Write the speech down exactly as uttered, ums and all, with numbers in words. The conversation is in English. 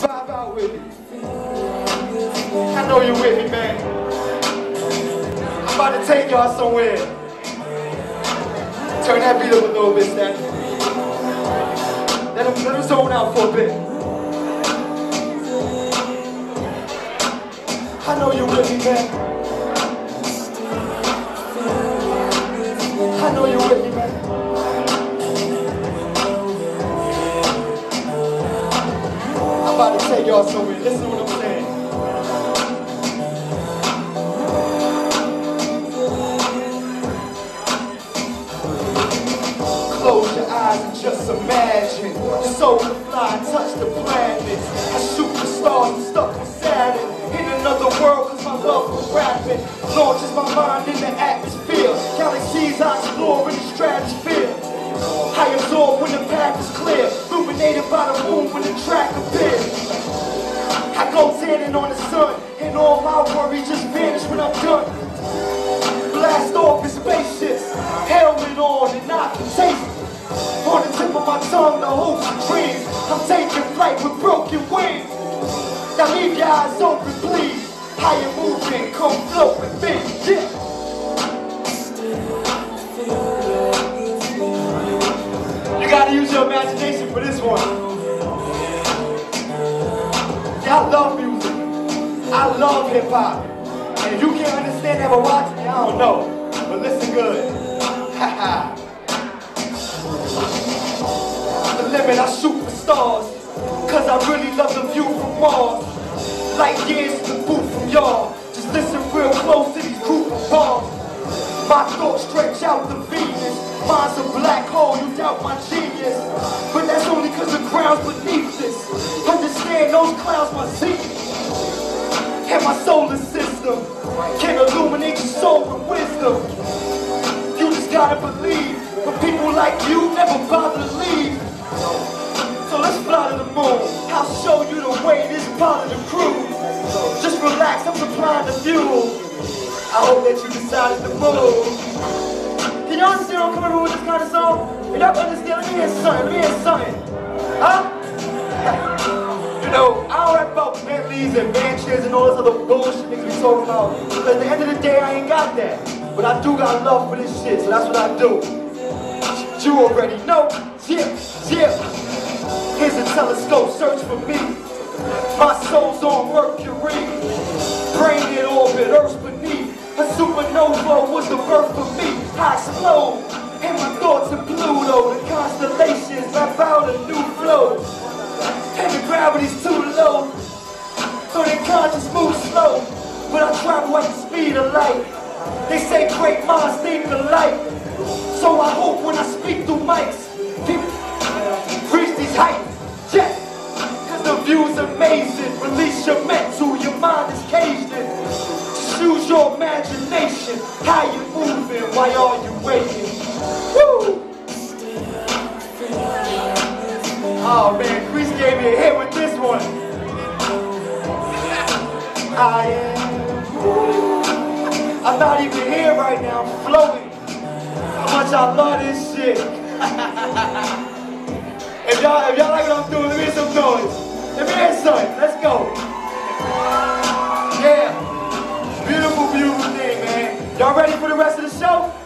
Vibe out with me. I know you're with me, man. I'm about to take y'all somewhere. Turn that beat up a little bit, Stanley. Let them, let them zone out for a bit. I know you're with me, man. I know you're with me, man. I'm about to take y'all somewhere. Listen to what I'm saying. Close your eyes and just imagine your soul can fly and touch the planets. I shoot the stars and stuck with Saturn. In another world cause my love for rapping launches my mind in the atmosphere. Galaxies I explore in the stratosphere. I absorb when the path is clear, illuminated by the moon when the track appears. I go tanning on the sun, and all my worries just vanish when I'm done. Blast off in spaceships, helmet on and I can taste it. On the tip of my tongue, the hopes and dreams. I'm taking flight with broken wings. Now leave your eyes open, please. How you moving? Come float with me, yeah. You gotta use your imagination for this one. Yeah, I love music. I love hip hop. And if you can't understand that by watching me, I don't know. But listen good. Haha. The limit, I shoot for stars. Cause I really love the view from Mars. Light years to the boot from y'all. Just listen real close to these group of bars. My thoughts stretch out to Venus. Mine's a black hole, you doubt my genius. But that's only cause the ground's beneath this. Understand those clouds my secrets. And my solar system can illuminate your soul with wisdom. You just gotta believe. But people like you never bother to leave. So let's fly to the moon. I'll show you the way, this part of the crew. Just relax, I'm supplying the fuel. I hope that you decided to move. Can y'all understand I'm coming over with this kind of song? If y'all understand, let me hear something, let me hear something. Huh? You know, I don't rap about Bentleys and mansions and all this other bullshit niggas we talking about. But at the end of the day, I ain't got that. But I do got love for this shit, so that's what I do. You already know. Yeah, yeah. Here's a telescope, search for me. My soul's on Mercury. Brain in orbit, Earth's beneath. A supernova was the birth of me. I explode, and my thoughts are Pluto. The constellations map out a new flow. And the gravity's too low, so they conscious move slow. But I travel at the speed of light. They say great minds think alike. So I hope when I speak through mics, people reach these heights. Yes, cause the view's amazing. Release your mental, your mind is caged in. Just use your imagination. How you moving, why are you waiting? Woo! Oh man, Chris gave me a hit with this one. I am. I'm not even here right now, I'm floating. How much I love this shit. If y'all if y'all like what I'm doing, let me hear some noise. Let me hear something. Let's go. Yeah. Beautiful, beautiful thing, man. Y'all ready for the rest of the show?